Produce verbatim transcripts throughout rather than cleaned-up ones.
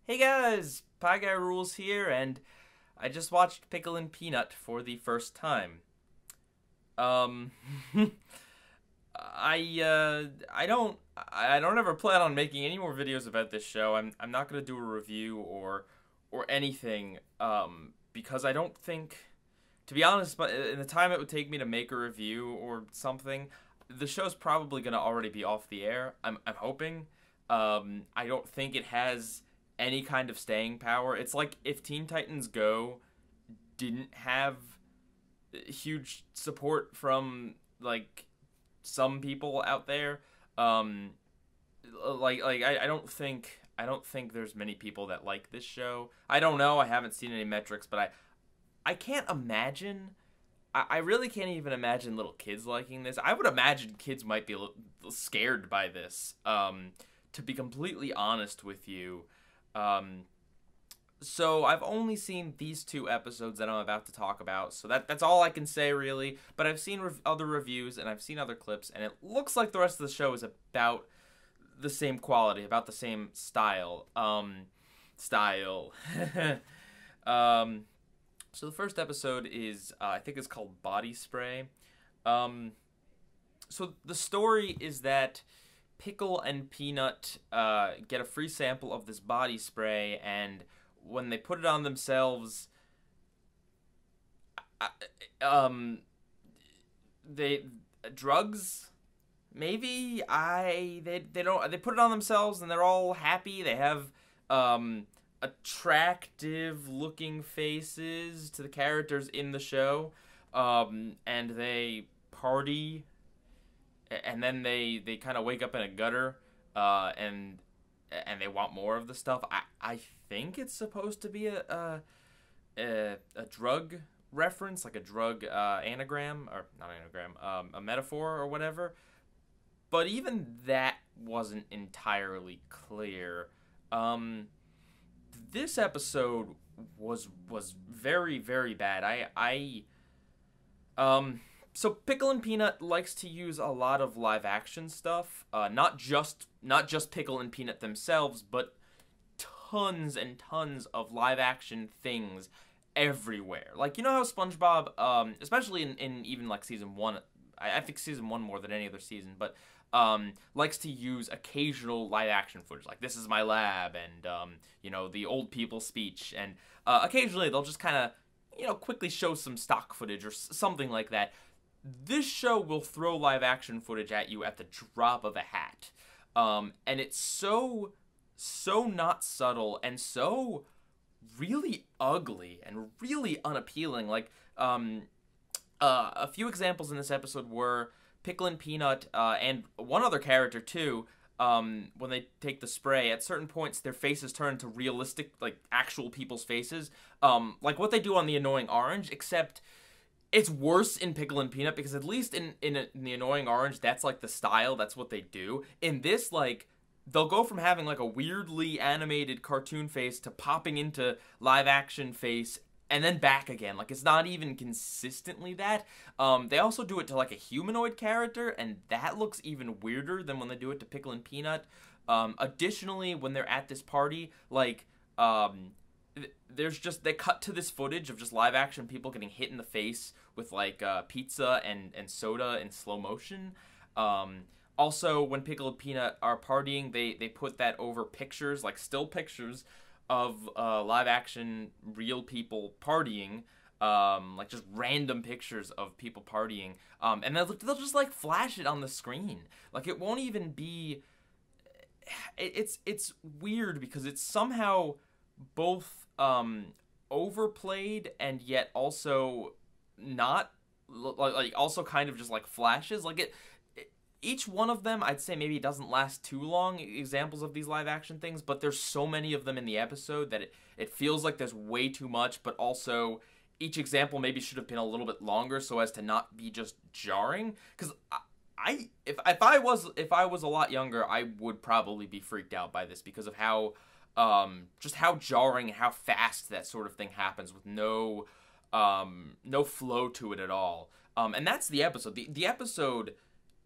Hey guys, PIEGUYRULZ here, and I just watched Pickle and Peanut for the first time. Um, I uh, I don't I don't ever plan on making any more videos about this show. I'm I'm not gonna do a review or or anything. Um, because I don't think, to be honest, but in the time it would take me to make a review or something, the show's probably gonna already be off the air. I'm I'm hoping. Um, I don't think it has any kind of staying power. It's like if Teen Titans Go didn't have huge support from like some people out there. Um, like like I, I don't think I don't think there's many people that like this show. I don't know. I haven't seen any metrics, but I I can't imagine. I, I really can't even imagine little kids liking this. I would imagine kids might be a little scared by this. Um, to be completely honest with you. Um, so I've only seen these two episodes that I'm about to talk about, so that that's all I can say really, but I've seen rev other reviews and I've seen other clips, and it looks like the rest of the show is about the same quality, about the same style, um, style. um, so the first episode is, uh, I think it's called Body Spray. Um, so the story is that Pickle and Peanut uh, get a free sample of this body spray, and when they put it on themselves, uh, um, they drugs, maybe I they they don't they put it on themselves, and they're all happy. They have um, attractive looking faces to the characters in the show, um, and they party. And then they, they kind of wake up in a gutter, uh, and and they want more of the stuff. I I think it's supposed to be a a, a, a drug reference, like a drug uh, anagram, or not anagram, um, a metaphor or whatever. But even that wasn't entirely clear. Um, this episode was was very very bad. I I um. So Pickle and Peanut likes to use a lot of live action stuff, uh, not just not just Pickle and Peanut themselves, but tons and tons of live action things everywhere. Like, you know how SpongeBob, um, especially in, in even like season one, I, I think season one more than any other season, but um, likes to use occasional live action footage, like "This is my lab" and um, you know, the old people speech, and uh, occasionally they'll just kind of, you know, quickly show some stock footage or s something like that. This show will throw live action footage at you at the drop of a hat. Um, and it's so, so not subtle and so really ugly and really unappealing. Like, um, uh, a few examples in this episode were Pickle and Peanut, uh, and one other character too, um, when they take the spray, at certain points their faces turn to realistic, like, actual people's faces. Um, like what they do on The Annoying Orange, except it's worse in Pickle and Peanut, because at least in, in, a, in The Annoying Orange, that's, like, the style, that's what they do. In this, like, they'll go from having, like, a weirdly animated cartoon face to popping into live-action face, and then back again. Like, it's not even consistently that. Um, they also do it to, like, a humanoid character, and that looks even weirder than when they do it to Pickle and Peanut. Um, additionally, when they're at this party, like, um... there's just, they cut to this footage of just live action people getting hit in the face with like uh, pizza and, and soda in slow motion. Um, also, when Pickle and Peanut are partying, they, they put that over pictures, like still pictures of uh, live action real people partying. Um, like just random pictures of people partying. Um, and they'll, they'll just like flash it on the screen. Like it won't even be, it, it's, it's weird because it's somehow both um overplayed and yet also not, like, like also kind of just like flashes. Like it, it each one of them, I'd say maybe it doesn't last too long, examples of these live action things, but there's so many of them in the episode that it, it feels like there's way too much, but also each example maybe should have been a little bit longer so as to not be just jarring. Because I, I if if I was if I was a lot younger, I would probably be freaked out by this because of how Um, just how jarring, how fast that sort of thing happens with no, um, no flow to it at all. Um, and that's the episode. The, the episode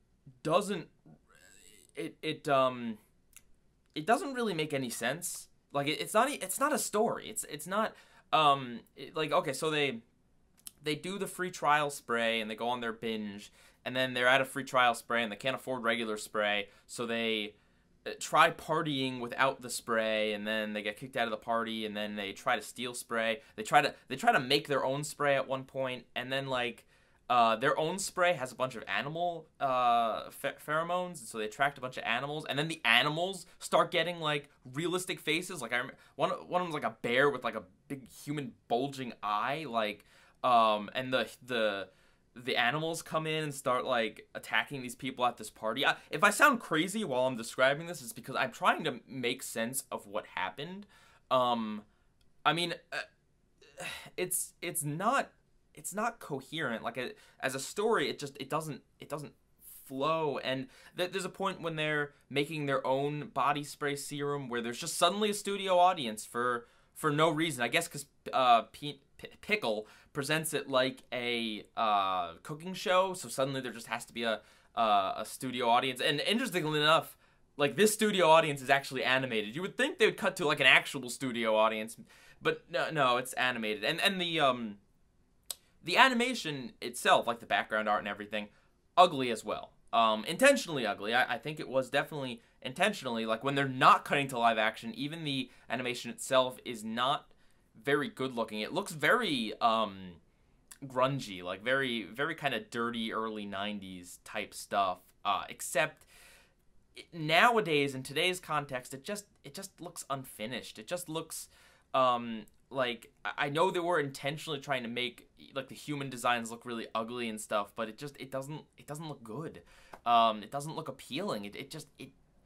doesn't, it, it, um, it doesn't really make any sense. like it, it's not e- it's not a story. It's it's not um it, like okay, so they they do the free trial spray and they go on their binge, and then they're at a free trial spray and they can't afford regular spray, so they uh, try partying without the spray, and then they get kicked out of the party, and then they try to steal spray. They try to they try to make their own spray at one point, and then like uh, their own spray has a bunch of animal uh, ph- pheromones, and so they attract a bunch of animals, and then the animals start getting like realistic faces. Like I remember one one of them's like a bear with like a big human bulging eye, like um, and the the the animals come in and start like attacking these people at this party. I, if I sound crazy while I'm describing this, it's because I'm trying to make sense of what happened. Um, I mean, uh, it's it's not it's not coherent. Like a, as a story, it just it doesn't it doesn't flow. And th- there's a point when they're making their own body spray serum where there's just suddenly a studio audience for for no reason. I guess because uh, P- P- Pickle presents it like a uh, cooking show, so suddenly there just has to be a uh, a studio audience. And interestingly enough, like this studio audience is actually animated. You would think they would cut to like an actual studio audience, but no, no, it's animated. And and the um the animation itself, like the background art and everything, ugly as well. Um, intentionally ugly. I, I think it was definitely intentionally. Like when they're not cutting to live action, even the animation itself is not very good looking. It looks very um grungy, like very very kind of dirty early nineties type stuff. Uh, except nowadays in today's context, it just it just looks unfinished. It just looks um like I know they were intentionally trying to make like the human designs look really ugly and stuff, but it just it doesn't it doesn't look good. Um, it doesn't look appealing. It it just it.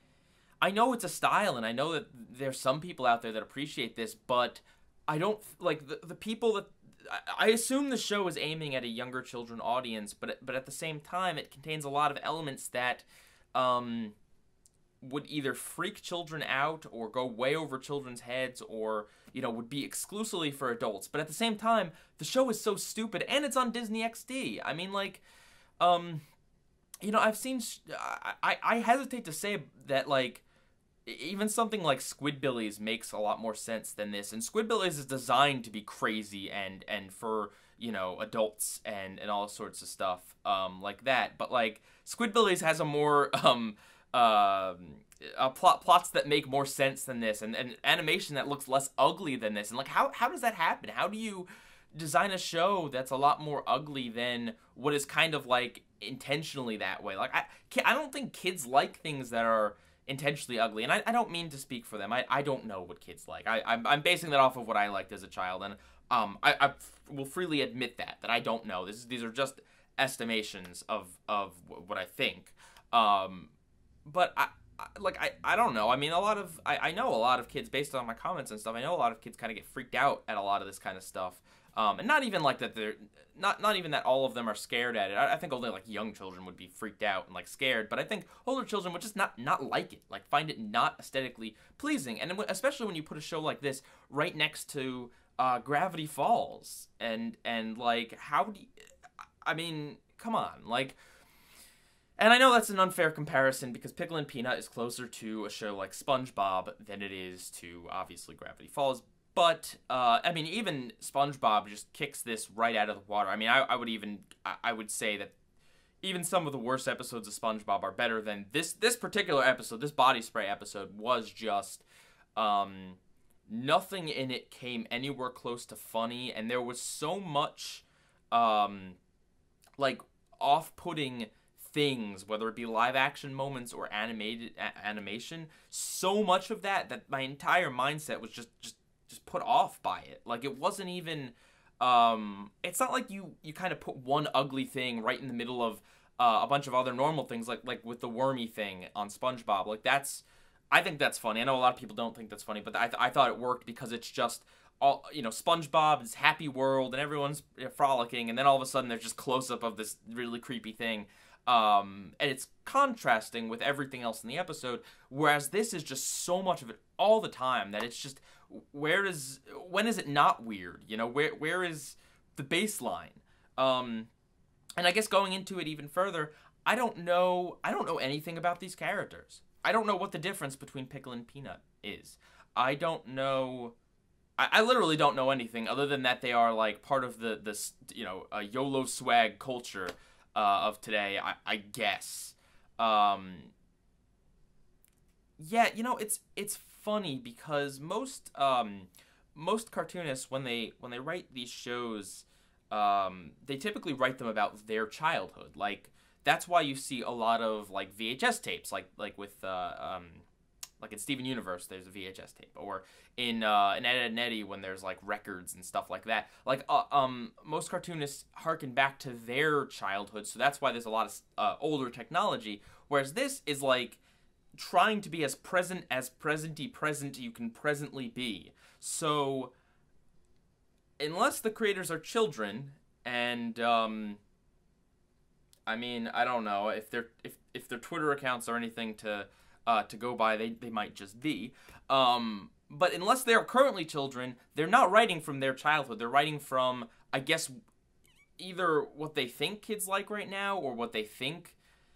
I know it's a style, and I know that there's some people out there that appreciate this, but I don't like the the people that I assume the show is aiming at a younger children audience, but but at the same time, it contains a lot of elements that um, would either freak children out or go way over children's heads, or you know would be exclusively for adults. But at the same time, the show is so stupid, and it's on Disney X D. I mean, like, um, you know, I've seen. I I, I hesitate to say that like. Even something like Squidbillies makes a lot more sense than this, and Squidbillies is designed to be crazy and and for you know adults and and all sorts of stuff um like that. But like Squidbillies has a more um uh, a plot plots that make more sense than this, and and animation that looks less ugly than this. And like how how does that happen? How do you design a show that's a lot more ugly than what is kind of like intentionally that way? Like I I don't think kids like things that are intentionally ugly, and I, I don't mean to speak for them. I, I don't know what kids like. I I'm, I'm basing that off of what I liked as a child, and um I, I will freely admit that that I don't know. This is, these are just estimations of of what I think. Um, but I, I like I, I don't know. I mean, a lot of I, I know a lot of kids based on my comments and stuff. I know a lot of kids kind of get freaked out at a lot of this kind of stuff. Um, and not even like that they're not not even that all of them are scared at it. I, I think only like young children would be freaked out and like scared, but I think older children would just not not like it, like find it not aesthetically pleasing. And especially when you put a show like this right next to uh, Gravity Falls, and and like how do you, I mean, come on, like. And I know that's an unfair comparison because Pickle and Peanut is closer to a show like SpongeBob than it is to obviously Gravity Falls. But, uh, I mean, even SpongeBob just kicks this right out of the water. I mean, I, I would even, I, I would say that even some of the worst episodes of SpongeBob are better than this, this particular episode. This body spray episode was just, um, nothing in it came anywhere close to funny. And there was so much, um, like, off-putting things, whether it be live action moments or animated a- animation, so much of that, that my entire mindset was just, just, just put off by it. Like it wasn't even um it's not like you you kind of put one ugly thing right in the middle of uh, a bunch of other normal things, like like with the wormy thing on SpongeBob. Like that's I think that's funny. I know a lot of people don't think that's funny, but I th- I thought it worked because it's just all, you know, SpongeBob is happy world and everyone's frolicking, and then all of a sudden there's just close up of this really creepy thing. Um, and it's contrasting with everything else in the episode, whereas this is just so much of it all the time that it's just, where is, when is it not weird? You know, where where is the baseline? Um, and I guess going into it even further, I don't know, I don't know anything about these characters. I don't know what the difference between Pickle and Peanut is. I don't know. I, I literally don't know anything other than that they are like part of the this you know uh, YOLO swag culture uh, of today. I, I guess. Um, yeah, you know it's it's funny because most um, most cartoonists when they when they write these shows, um, they typically write them about their childhood. Like that's why you see a lot of like V H S tapes, like like with uh, um, like in Steven Universe, there's a V H S tape, or in uh, in Ed, Ed and Eddy when there's like records and stuff like that. Like uh, um, most cartoonists harken back to their childhood, so that's why there's a lot of uh, older technology. Whereas this is like trying to be as present as presenty present you can presently be. So unless the creators are children, and um, I mean, I don't know if they're if if their Twitter accounts are anything to uh, to go by, they they might just be. Um, but unless they are currently children, they're not writing from their childhood. They're writing from, I guess, either what they think kids like right now or what they think.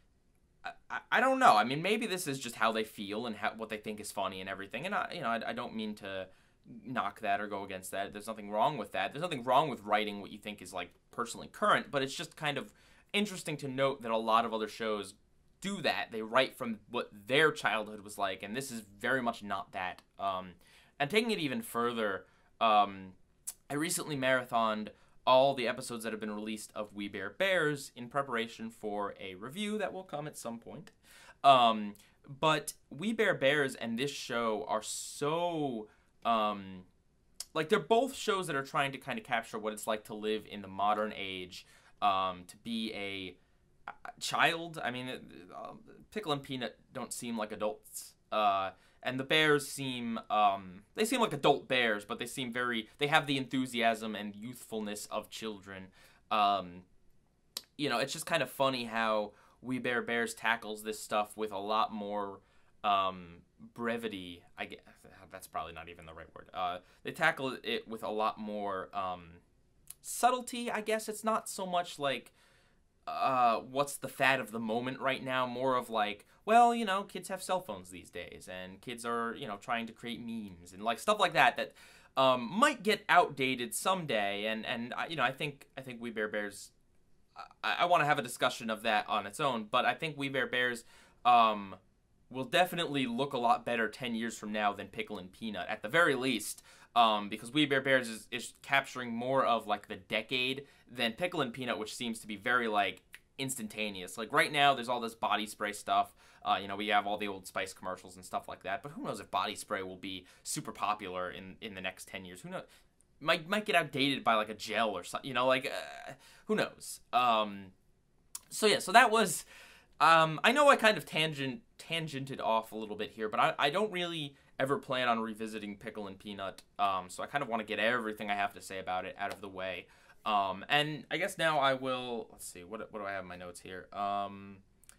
I, I don't know. I mean, maybe this is just how they feel and how, what they think is funny and everything. And I, you know, I, I don't mean to knock that or go against that. There's nothing wrong with that. There's nothing wrong with writing what you think is like personally current. But it's just kind of interesting to note that a lot of other shows do that. They write from what their childhood was like, and this is very much not that. Um, and taking it even further, um, I recently marathoned all the episodes that have been released of We Bare Bears in preparation for a review that will come at some point. Um, but We Bare Bears and this show are so, um, like, they're both shows that are trying to kind of capture what it's like to live in the modern age, um, to be a child. I mean, uh, Pickle and Peanut don't seem like adults, uh, and the bears seem, um, they seem like adult bears, but they seem very, they have the enthusiasm and youthfulness of children. Um, you know, it's just kind of funny how We Bare Bears tackles this stuff with a lot more, um, brevity. I guess that's probably not even the right word. Uh, they tackle it with a lot more, um, subtlety, I guess. It's not so much like, uh, what's the fad of the moment right now, more of like, well, you know, kids have cell phones these days, and kids are, you know, trying to create memes, and like stuff like that, that, um, might get outdated someday, and, and, you know, I think, I think We Bare Bears, I, I want to have a discussion of that on its own, but I think We Bare Bears, um, will definitely look a lot better ten years from now than Pickle and Peanut, at the very least, um, because We Bare Bears is, is capturing more of, like, the decade than Pickle and Peanut, which seems to be very, like, instantaneous. Like, right now, there's all this body spray stuff. Uh, you know, we have all the Old Spice commercials and stuff like that, but who knows if body spray will be super popular in, in the next ten years. Who knows? Might, might get outdated by, like, a gel or something, you know, like, uh, who knows? Um, so, yeah, so that was, um, I know I kind of tangent, tangented off a little bit here, but I, I don't really ever plan on revisiting Pickle and Peanut, um, so I kind of want to get everything I have to say about it out of the way. Um, and I guess now I will, let's see, what, what do I have in my notes here? Um,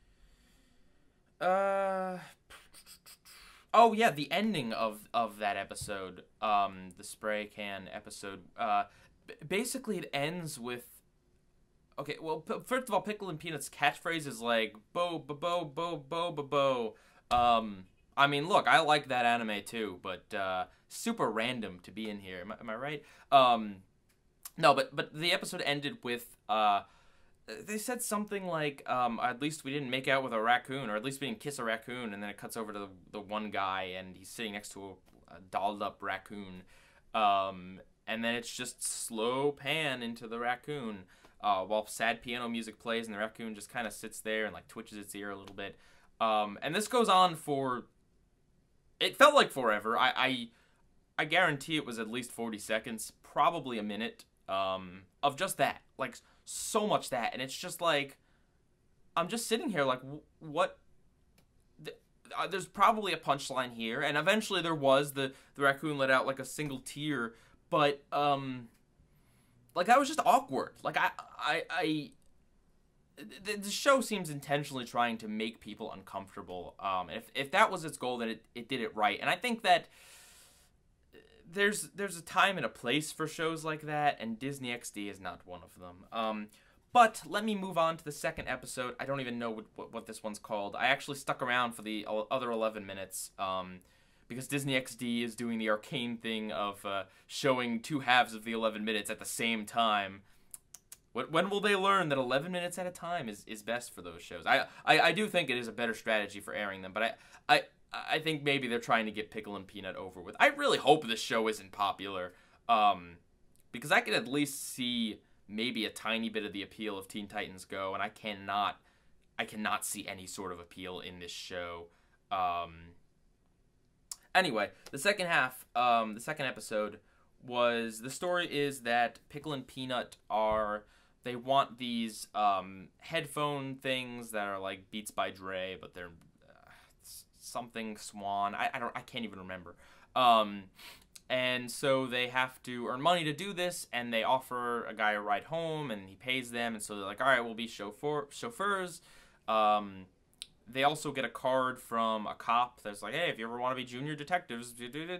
uh, oh yeah, the ending of, of that episode, um, the spray can episode, uh, b- basically it ends with, okay, well, p- first of all, Pickle and Peanut's catchphrase is like, bo, bo, bo, bo, bo, bo, bo, um, I mean, look, I like that anime too, but, uh, super random to be in here, am I, am I right? Um, No, but but the episode ended with, uh, they said something like, um, at least we didn't make out with a raccoon, or at least we didn't kiss a raccoon, and then it cuts over to the, the one guy, and he's sitting next to a, a dolled-up raccoon, um, and then it's just slow pan into the raccoon, uh, while sad piano music plays, and the raccoon just kind of sits there and, like, twitches its ear a little bit, um, and this goes on for, it felt like forever. I, I, I guarantee it was at least forty seconds, probably a minute, Um, of just that, like, so much that, and it's just like, I'm just sitting here like, what, th- uh, there's probably a punchline here, and eventually there was, the, the raccoon let out, like, a single tear, but, um, like, that was just awkward, like, I, I, I, the, the show seems intentionally trying to make people uncomfortable, um, and if, if that was its goal, then it, it did it right, and I think that There's there's a time and a place for shows like that, and Disney X D is not one of them. Um, but let me move on to the second episode. I don't even know what, what, what this one's called. I actually stuck around for the other eleven minutes, um, because Disney X D is doing the arcane thing of uh, showing two halves of the eleven minutes at the same time. When will they learn that eleven minutes at a time is, is best for those shows? I, I I do think it is a better strategy for airing them, but I I I think maybe they're trying to get Pickle and Peanut over with. I really hope this show isn't popular, um, because I could at least see maybe a tiny bit of the appeal of Teen Titans Go, and I cannot I cannot see any sort of appeal in this show. Um, anyway, the second half, um, the second episode was, the story is that Pickle and Peanut are, they want these um, headphone things that are like Beats by Dre, but they're uh, something Swan. I, I don't I can't even remember. Um, and so they have to earn money to do this, and they offer a guy a ride home, and he pays them, and so they're like, all right, we'll be chauffeur chauffeurs. Um, they also get a card from a cop that's like, hey, if you ever want to be junior detectives,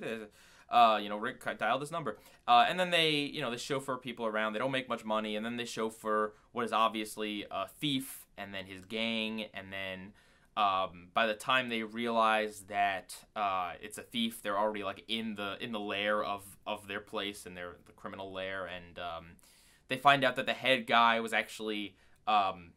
uh, you know, Rick, dial this number. Uh, and then they, you know, they chauffeur people around. They don't make much money, and then they chauffeur what is obviously a thief, and then his gang, and then um, by the time they realize that uh, it's a thief, they're already like in the in the lair of of their place, and their the criminal lair, and um, they find out that the head guy was actually um,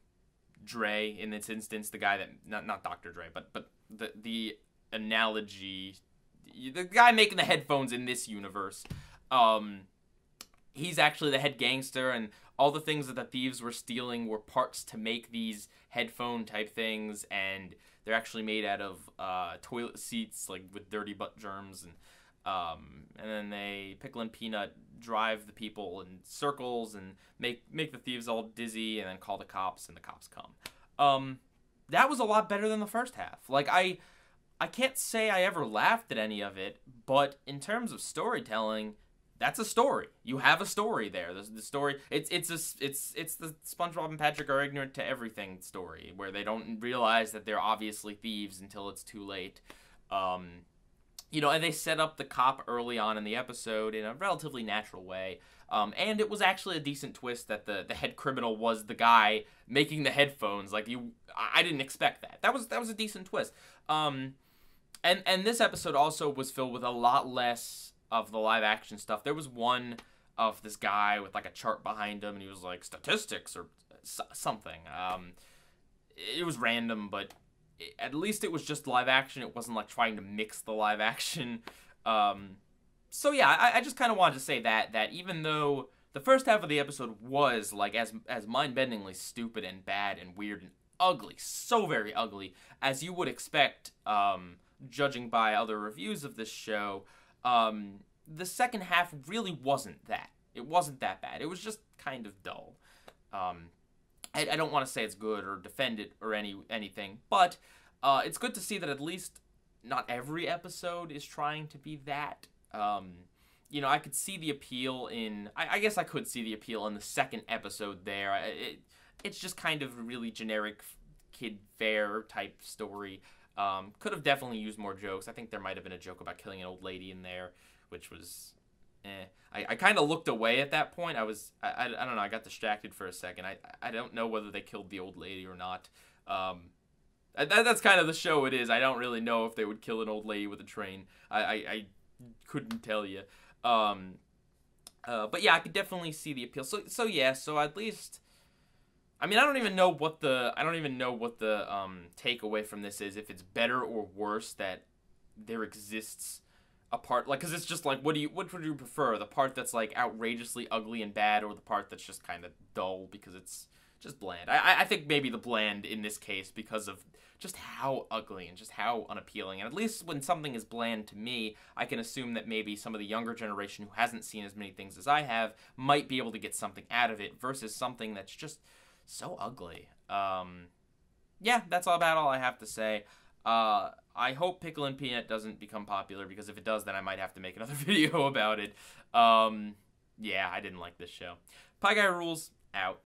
Dre in this instance, the guy that not not Doctor Dre, but but the the analogy, the guy making the headphones in this universe. Um, he's actually the head gangster, and all the things that the thieves were stealing were parts to make these headphone type things, and they're actually made out of uh, toilet seats, like with dirty butt germs, and um, and then they Pickle and Peanut drive the people in circles and make make the thieves all dizzy, and then call the cops, and the cops come. Um, that was a lot better than the first half. Like I, I can't say I ever laughed at any of it, but in terms of storytelling, that's a story. You have a story there. The, the story, it's it's a, it's it's the SpongeBob and Patrick are ignorant to everything story, where they don't realize that they're obviously thieves until it's too late. Um, you know, and they set up the cop early on in the episode in a relatively natural way. Um, and it was actually a decent twist that the, the head criminal was the guy making the headphones. Like you, I didn't expect that. That was that was a decent twist. Um, and and this episode also was filled with a lot less of the live action stuff. There was one of this guy with like a chart behind him, and he was like statistics or something. Um, it was random, but at least it was just live action. It wasn't like trying to mix the live action. Um, so yeah, I, I just kind of wanted to say that that even though the first half of the episode was like as as mind-bendingly stupid and bad and weird and ugly, so very ugly, as you would expect, um, judging by other reviews of this show. Um, the second half really wasn't that. It wasn't that bad. It was just kind of dull. Um, I, I don't want to say it's good or defend it or any anything, but uh, it's good to see that at least not every episode is trying to be that. Um, you know, I could see the appeal in... I, I guess I could see the appeal in the second episode there. It, it's just kind of a really generic kid fair type story. Um, could have definitely used more jokes. I think there might have been a joke about killing an old lady in there, which was, eh. I, I kind of looked away at that point. I was, I, I, I don't know, I got distracted for a second. I, I don't know whether they killed the old lady or not. Um, that, that's kind of the show it is. I don't really know if they would kill an old lady with a train. I, I, I couldn't tell you. Um, uh, but yeah, I could definitely see the appeal. So, so yeah, so at least... I mean, I don't even know what the I don't even know what the um, takeaway from this is. If it's better or worse that there exists a part, like, because it's just like, what do you what would you prefer? The part that's like outrageously ugly and bad, or the part that's just kind of dull because it's just bland? I I think maybe the bland in this case, because of just how ugly and just how unappealing. And at least when something is bland to me, I can assume that maybe some of the younger generation who hasn't seen as many things as I have might be able to get something out of it versus something that's just so ugly. Um, yeah, that's all about all I have to say. Uh, I hope Pickle and Peanut doesn't become popular, because if it does, then I might have to make another video about it. Um, yeah, I didn't like this show. Pie Guy Rules, out.